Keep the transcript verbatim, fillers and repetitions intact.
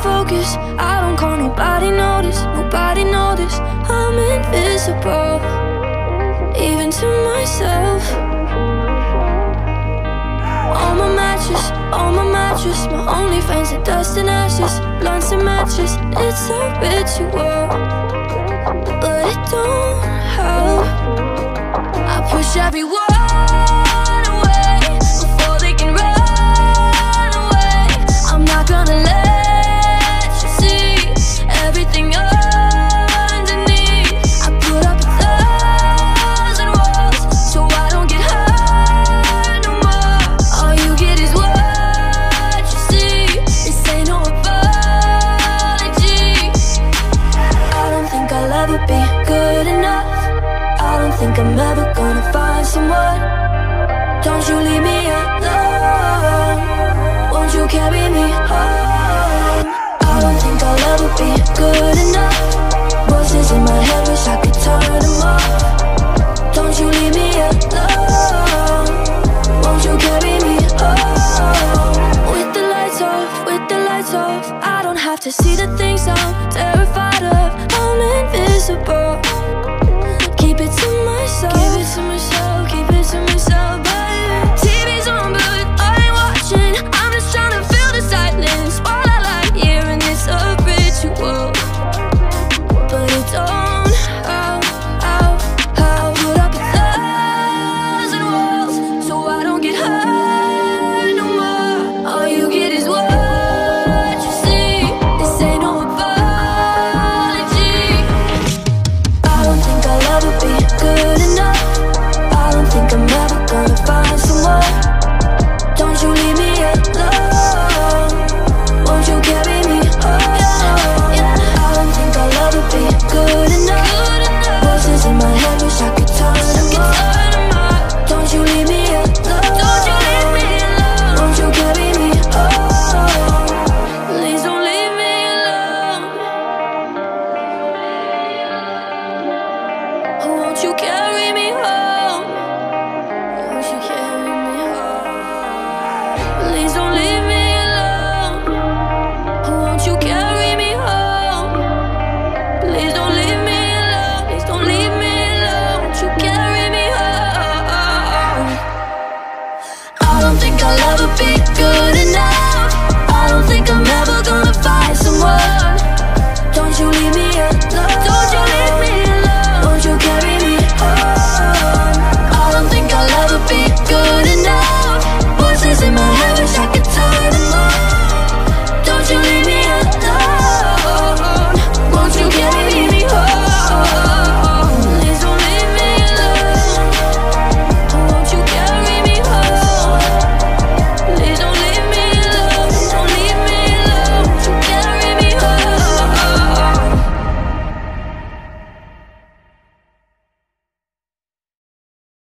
focus. I don't call nobody notice, nobody notice. I'm invisible, even to myself. On my mattress, on my mattress, my only friends are dust and ashes, blunts and matches. It's a ritual, but it don't help. I push every word away before they can run away. I'm not gonna let you see everything underneath. I put up a thousand walls so I don't get hurt no more. All you get is what you see. This ain't no apology. I don't think I'll ever be good enough. I don't think I'm ever gonna find someone. Don't you leave me alone. Won't you carry me home? I don't think I'll ever be good enough. Voices in my head, wish I could turn them off. Don't you leave me alone. Won't you carry me home? With the lights off, with the lights off, I don't have to see the things I'm terrified of. I'm invisible,